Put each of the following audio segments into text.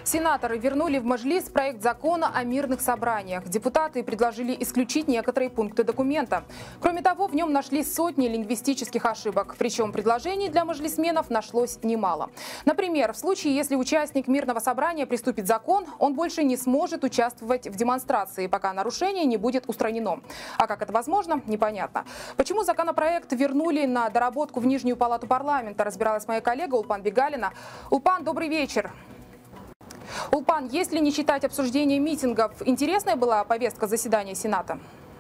Сенаторы вернули в Маджлис проект закона о мирных собраниях. Депутаты предложили исключить некоторые пункты документа. Кроме того, в нем нашлись сотни лингвистических ошибок. Причем предложений для маджлисменов нашлось немало. Например, в случае, если участник мирного собрания приступит закон, он больше не сможет участвовать в демонстрации, пока нарушение не будет устранено. А как это возможно, непонятно. Почему законопроект вернули на доработку в Нижнюю палату парламента, разбиралась моя коллега Улпан Бегалина. Улпан, добрый вечер. Улпан, если не считать обсуждения митингов, интересная была повестка заседания Сената?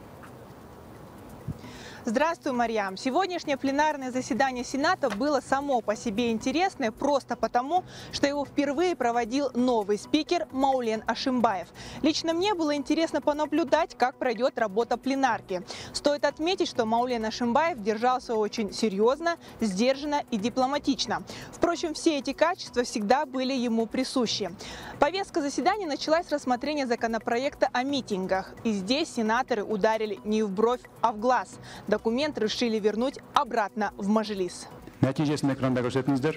Здравствуй, Марьям. Сегодняшнее пленарное заседание Сената было само по себе интересное просто потому, что его впервые проводил новый спикер Маулен Ашимбаев. Лично мне было интересно понаблюдать, как пройдет работа пленарки. Стоит отметить, что Маулен Ашимбаев держался очень серьезно, сдержанно и дипломатично. Впрочем, все эти качества всегда были ему присущи. Повестка заседания началась с рассмотрения законопроекта о митингах. И здесь сенаторы ударили не в бровь, а в глаз. Документ решили вернуть обратно в Маджлис. Нәтижесін экранда көрсетіңіздер.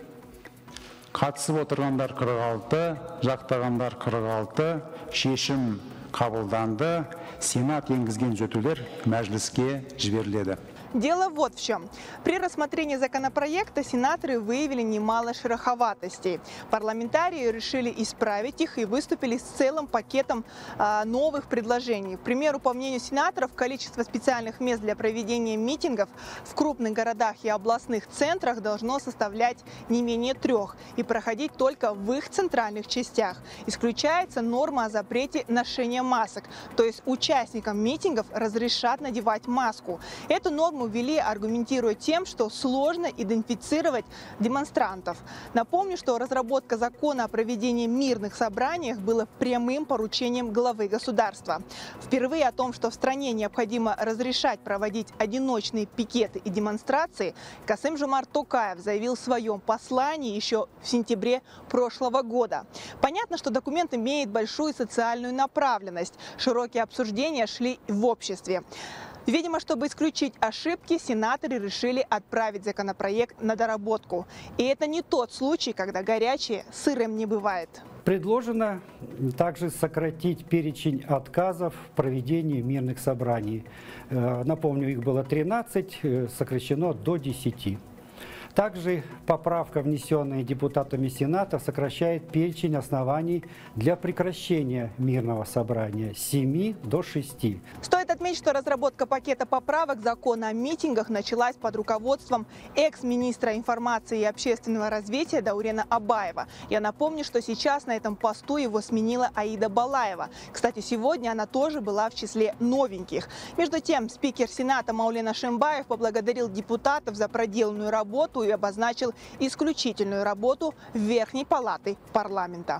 Қатысып отырғандар 46, жақтағандар 46, шешім қабылданды. Сенат енгізген түзетулер Мәжіліске жіберіледі. Дело вот в чем. При рассмотрении законопроекта сенаторы выявили немало шероховатостей. Парламентарии решили исправить их и выступили с целым пакетом новых предложений. К примеру, по мнению сенаторов, количество специальных мест для проведения митингов в крупных городах и областных центрах должно составлять не менее 3 и проходить только в их центральных частях. Исключается норма о запрете ношения масок, то есть участникам митингов разрешат надевать маску. Эту норму ввели, аргументируя тем, что сложно идентифицировать демонстрантов. Напомню, что разработка закона о проведении мирных собраний было прямым поручением главы государства. Впервые о том, что в стране необходимо разрешать проводить одиночные пикеты и демонстрации, Касым-Жомарт Токаев заявил в своем послании еще в сентябре прошлого года. Понятно, что документ имеет большую социальную направленность. Широкие обсуждения шли в обществе. Видимо, чтобы исключить ошибки, сенаторы решили отправить законопроект на доработку. И это не тот случай, когда горячее сырым не бывает. Предложено также сократить перечень отказов в проведении мирных собраний. Напомню, их было 13, сокращено до 10. Также поправка, внесенная депутатами Сената, сокращает перечень оснований для прекращения мирного собрания с 7 до 6. Стоит отметить, что разработка пакета поправок закона о митингах началась под руководством экс-министра информации и общественного развития Даурена Абаева. Я напомню, что сейчас на этом посту его сменила Аида Балаева. Кстати, сегодня она тоже была в числе новеньких. Между тем, спикер Сената Маулен Ашимбаев поблагодарил депутатов за проделанную работу и обозначил исключительную работу Верхней палаты парламента.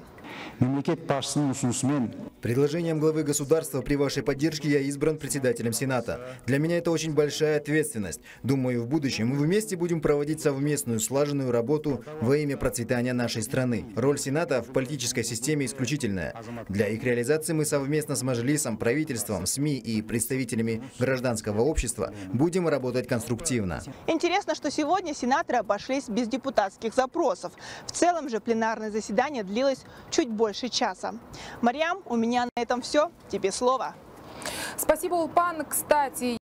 Предложением главы государства при вашей поддержке я избран председателем Сената. Для меня это очень большая ответственность. Думаю, в будущем мы вместе будем проводить совместную слаженную работу во имя процветания нашей страны. Роль Сената в политической системе исключительная. Для их реализации мы совместно с Маджлисом, правительством, СМИ и представителями гражданского общества будем работать конструктивно. Интересно, что сегодня сенаторы обошлись без депутатских запросов. В целом же пленарное заседание длилось чуть больше часа. Марьям, у меня на этом все. Тебе слово. Спасибо, Улпан. Кстати,